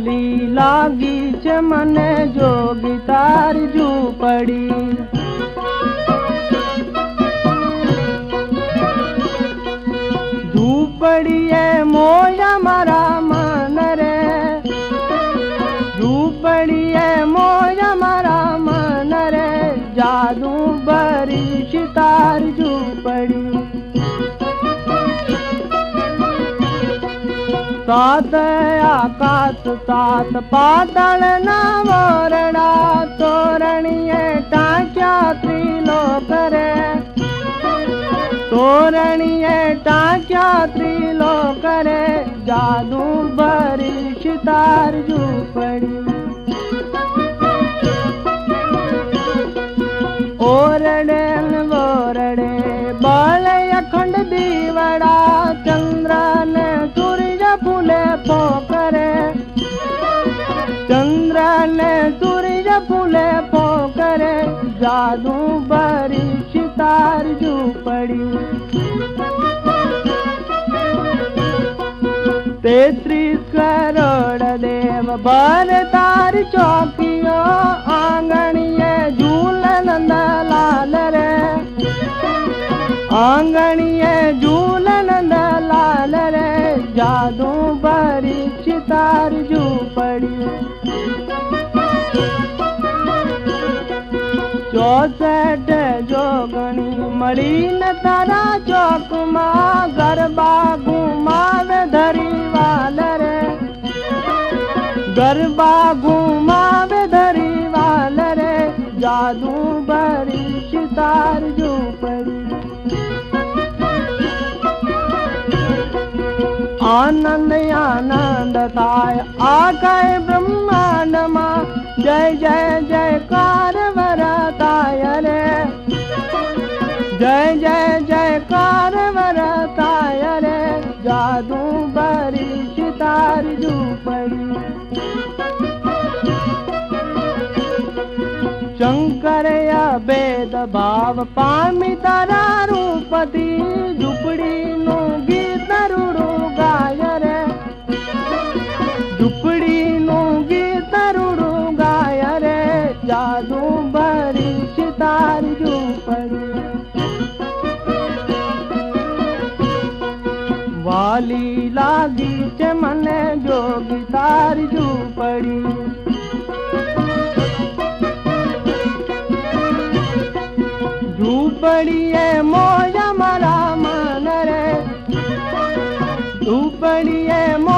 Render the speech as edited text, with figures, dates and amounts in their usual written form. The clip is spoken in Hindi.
वाली लागी च मने जोगी तार झूपड़ी। झूपड़ी है मोया मारा मन रे, झूपड़ी है मोया मारा मन रे, जादू बरी सितार झूपड़ी। सात आकाश सात पाताल ना वरड़ा, तोरणिये टाक्या त्रिलोक रे, तोरणिये टाक्या त्रिलोक रे, जादू बरी सितार झूपड़ी। ओरड़े वोरड़े बाल अखंड दीवड़ा, चंद्र ने सूर्य फूले पोकरे, चंद्र ने सूर्य फूले पोकरे, जादू बरी सितार झूपड़ी। 33 करोड़ देव बर तार चौकियो, आंगणिये झूलन दलाल रे, आंगणिये झूलन दलाल रे, जादू बरी सितार झूपड़ी। 64 जोगणी मड़ी न तारा चौक मा, गरबा घुमावे धरी वाल रे, गरबा घुमावे धरी वाल रे, जादू बरी सितार झूपड़ी। आनंद आनंद थाय आकाय ब्रह्मांड मा, जय जय जयकार वरताय रे, जय जय जयकार वरताय रे, जादू बरी सितार झूपड़ी। शंकर या भेद भाव पामी तारा रूपति, झूपड़ी नु गीत रुड़ू गाय रे, झूपड़ी नु गीत रुड़ू गाय रे, जादू बरी सितार झूपड़ी। वाली लागी च मने जोगी तार झूपड़ी। झूपड़ी है मोया मारा मन रे, झूपड़ी है